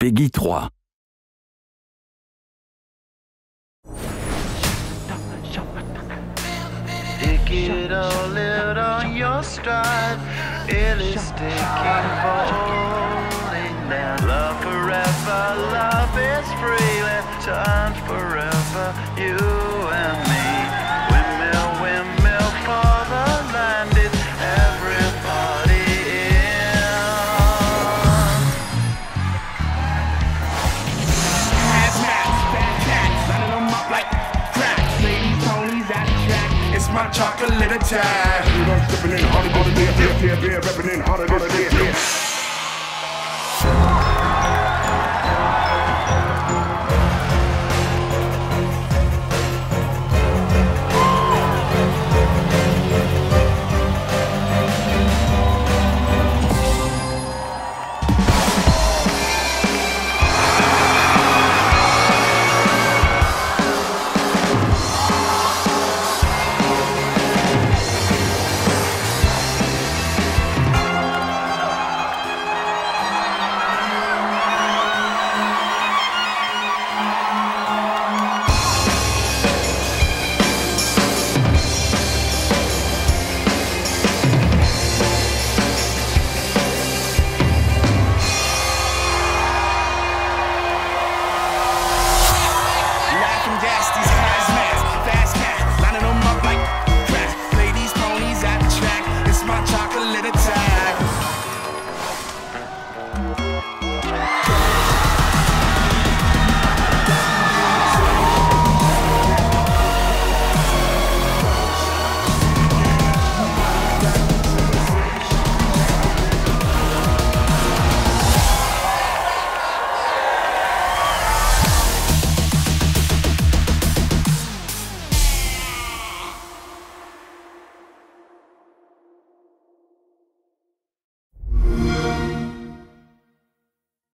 Peggy 3. Pick it all out on your stride. Really sticking, falling down. Love forever, love is free. Let's turn forever, you and me. Windmill, windmill for the land. It's everybody in. Hazmats, bad cats, lining them up like cracks. Ladies, ponies at the track. It's my chocolate attack.